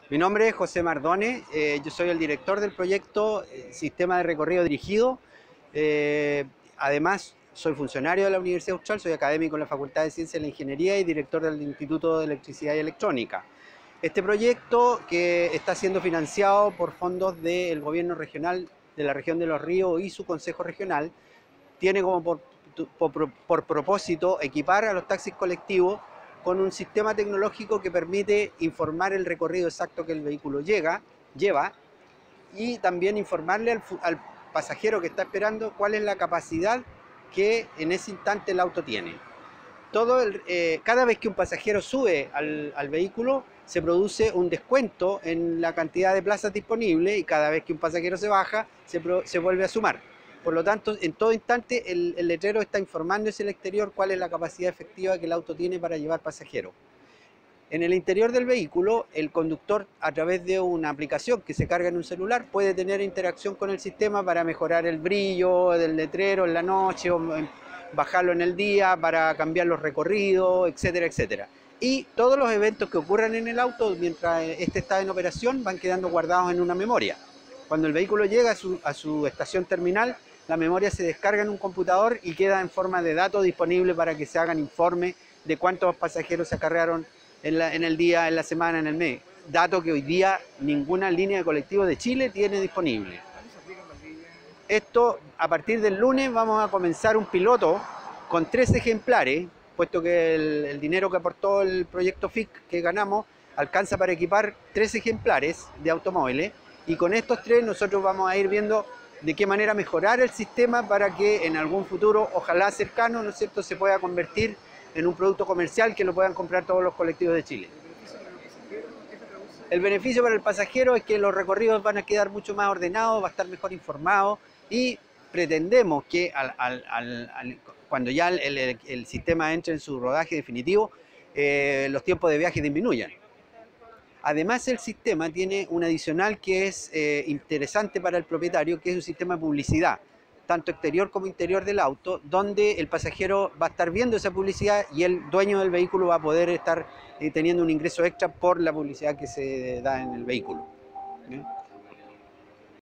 Mi nombre es José Mardone, yo soy el director del proyecto Sistema de Recorrido Dirigido. Además, soy funcionario de la Universidad Austral, soy académico en la Facultad de Ciencias de la Ingeniería y director del Instituto de Electricidad y Electrónica. Este proyecto, que está siendo financiado por fondos del gobierno regional de la región de Los Ríos y su consejo regional, tiene como por propósito equipar a los taxis colectivos con un sistema tecnológico que permite informar el recorrido exacto que el vehículo lleva y también informarle al pasajero que está esperando cuál es la capacidad que en ese instante el auto tiene. Cada vez que un pasajero sube al vehículo se produce un descuento en la cantidad de plazas disponibles y cada vez que un pasajero se baja se vuelve a sumar. Por lo tanto, en todo instante el letrero está informando hacia el exterior cuál es la capacidad efectiva que el auto tiene para llevar pasajeros. En el interior del vehículo, el conductor, a través de una aplicación que se carga en un celular, puede tener interacción con el sistema para mejorar el brillo del letrero en la noche o bajarlo en el día para cambiar los recorridos, etcétera, etcétera. Y todos los eventos que ocurran en el auto mientras este está en operación van quedando guardados en una memoria. Cuando el vehículo llega a su estación terminal, la memoria se descarga en un computador y queda en forma de datos disponible para que se hagan informes de cuántos pasajeros se acarrearon en el día, en la semana, en el mes. Dato que hoy día ninguna línea de colectivo de Chile tiene disponible. Esto, a partir del lunes, vamos a comenzar un piloto con 3 ejemplares, puesto que el dinero que aportó el proyecto FIC que ganamos alcanza para equipar 3 ejemplares de automóviles, y con estos 3 nosotros vamos a ir viendo de qué manera mejorar el sistema para que en algún futuro, ojalá cercano, ¿no es cierto?, se pueda convertir en un producto comercial que lo puedan comprar todos los colectivos de Chile. El beneficio para el pasajero es que los recorridos van a quedar mucho más ordenados, va a estar mejor informado y pretendemos que cuando ya el sistema entre en su rodaje definitivo, los tiempos de viaje disminuyan. Además, el sistema tiene un adicional que es interesante para el propietario, que es un sistema de publicidad, tanto exterior como interior del auto, donde el pasajero va a estar viendo esa publicidad y el dueño del vehículo va a poder estar teniendo un ingreso extra por la publicidad que se da en el vehículo. ¿Sí?